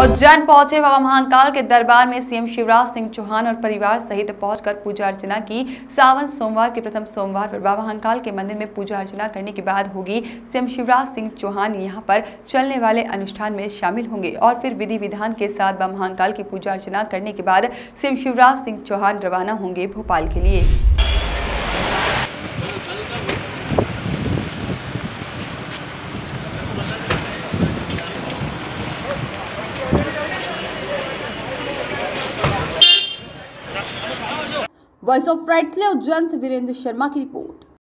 उज्जैन पहुंचे बाबा महाकाल के दरबार में सीएम शिवराज सिंह चौहान और परिवार सहित पहुंचकर पूजा अर्चना की। सावन सोमवार के प्रथम सोमवार पर बाबा महाकाल के मंदिर में पूजा अर्चना करने के बाद होगी सीएम शिवराज सिंह चौहान यहां पर चलने वाले अनुष्ठान में शामिल होंगे और फिर विधि विधान के साथ बाबा महाकाल की पूजा अर्चना करने के बाद सीएम शिवराज सिंह चौहान रवाना होंगे भोपाल के लिए। वॉइस ऑफ राइट्स उज्जैन से वीरेंद्र शर्मा की रिपोर्ट।